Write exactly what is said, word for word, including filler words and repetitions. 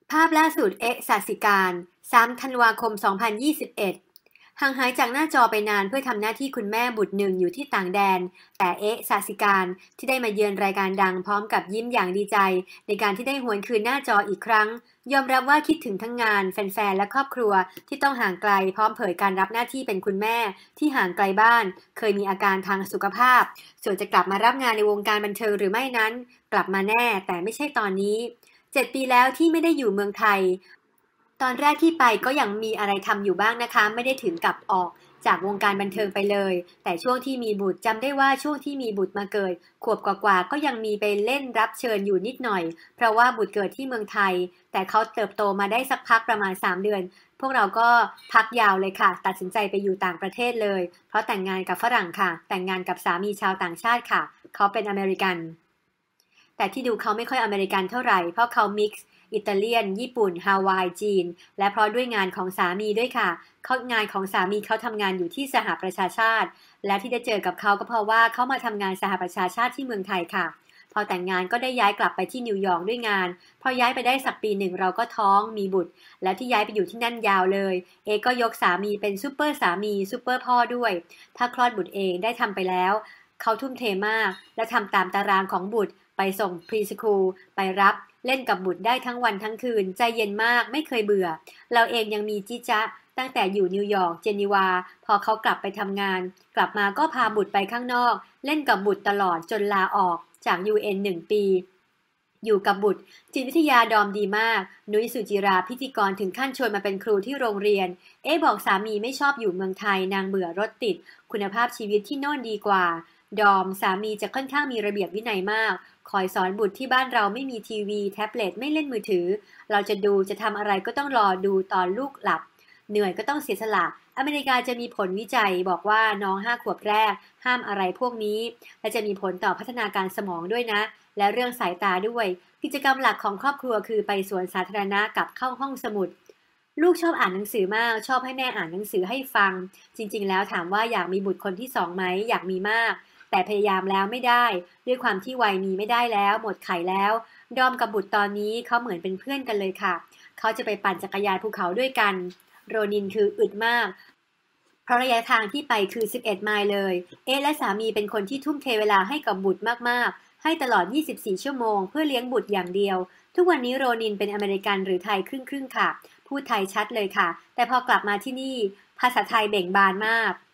ภาพล่าสุดเอ๊ะศาสิการสามธันวาคมสองพันยี่สิบเอ็ดห่างหายจากหน้าจอไปนานเพื่อทำหน้าที่คุณแม่บุตรหนึ่งอยู่ที่ต่างแดนแต่เอ๊ะศาสิการที่ได้มาเยือนรายการดังพร้อมกับยิ้มอย่างดีใจในการที่ได้หวนคืนหน้าจออีกครั้งยอมรับว่าคิดถึงทั้งงานแฟนๆและครอบครัวที่ต้องห่างไกลพร้อมเผยการรับหน้าที่เป็นคุณแม่ที่ห่างไกลบ้านเคยมีอาการทางสุขภาพส่วนจะกลับมารับงานในวงการบันเทิงหรือไม่นั้นกลับมาแน่แต่ไม่ใช่ตอนนี้เจ็ดปีแล้วที่ไม่ได้อยู่เมืองไทยตอนแรกที่ไปก็ยังมีอะไรทำอยู่บ้างนะคะไม่ได้ถึงกับออกจากวงการบันเทิงไปเลยแต่ช่วงที่มีบุตรจำได้ว่าช่วงที่มีบุตรมาเกิดขวบกว่าๆก็ยังมีไปเล่นรับเชิญอยู่นิดหน่อยเพราะว่าบุตรเกิดที่เมืองไทยแต่เขาเติบโตมาได้สักพักประมาณสามเดือนพวกเราก็พักยาวเลยค่ะตัดสินใจไปอยู่ต่างประเทศเลยเพราะแต่งงานกับฝรั่งค่ะแต่งงานกับสามีชาวต่างชาติค่ะเขาเป็นอเมริกันแต่ที่ดูเขาไม่ค่อยอเมริกันเท่าไหร่เพราะเขามิกซ์อิตาเลียนญี่ปุ่นฮาวายจีนและเพราะด้วยงานของสามีด้วยค่ะเขางานของสามีเขาทำงานอยู่ที่สหประชาชาติและที่ได้เจอกับเขาก็เพราะว่าเขามาทำงานสหประชาชาติที่เมืองไทยค่ะพอแต่งงานก็ได้ย้ายกลับไปที่นิวยอร์กด้วยงานพอย้ายไปได้สักปีหนึ่งเราก็ท้องมีบุตรและที่ย้ายไปอยู่ที่นั่นยาวเลยเอก็ยกสามีเป็นซูเปอร์สามีซูเปอร์พ่อด้วยถ้าคลอดบุตรเองได้ทำไปแล้วเขาทุ่มเทมากและทำตามตารางของบุตรไปส่งพรีสคูลไปรับเล่นกับบุตรได้ทั้งวันทั้งคืนใจเย็นมากไม่เคยเบื่อเราเองยังมีจิจ๊ะตั้งแต่อยู่นิวยอร์กเจนีวาพอเขากลับไปทำงานกลับมาก็พาบุตรไปข้างนอกเล่นกับบุตรตลอดจนลาออกจาก ยู เอ็น หนึ่งปีอยู่กับบุตรจิตวิทยาดอมดีมากนุ้ยสุจิราพิธีกรถึงขั้นชวนมาเป็นครูที่โรงเรียนเอ๊บอกสามีไม่ชอบอยู่เมืองไทยนางเบื่อรถติดคุณภาพชีวิตที่โน่นดีกว่าดอมสามีจะค่อนข้างมีระเบียบวินัยมากคอยสอนบุตรที่บ้านเราไม่มีทีวีแท็บเล็ตไม่เล่นมือถือเราจะดูจะทำอะไรก็ต้องรอดูตอนลูกหลับเหนื่อยก็ต้องเสียสละอเมริกาจะมีผลวิจัยบอกว่าน้องห้าขวบแรกห้ามอะไรพวกนี้และจะมีผลต่อพัฒนาการสมองด้วยนะและเรื่องสายตาด้วยกิจกรรมหลักของครอบครัวคือไปสวนสาธารณะกับเข้าห้องสมุดลูกชอบอ่านหนังสือมากชอบให้แม่อ่านหนังสือให้ฟังจริงๆแล้วถามว่าอยากมีบุตรคนที่สองไหมอยากมีมากแต่พยายามแล้วไม่ได้ด้วยความที่วัยมีไม่ได้แล้วหมดไข่แล้วดอมกับบุตรตอนนี้เขาเหมือนเป็นเพื่อนกันเลยค่ะเขาจะไปปั่นจักรยานภูเขาด้วยกันโรนินคืออึดมากเพราะระยะทางที่ไปคือสิบเอ็ดไมล์เลยเอ๊ะและสามีเป็นคนที่ทุ่มเทเวลาให้กับบุตรมากๆให้ตลอดยี่สิบสี่ชั่วโมงเพื่อเลี้ยงบุตรอย่างเดียวทุกวันนี้โรนินเป็นอเมริกันหรือไทยครึ่งๆค่ะพูดไทยชัดเลยค่ะแต่พอกลับมาที่นี่ภาษาไทยเบ่งบานมาก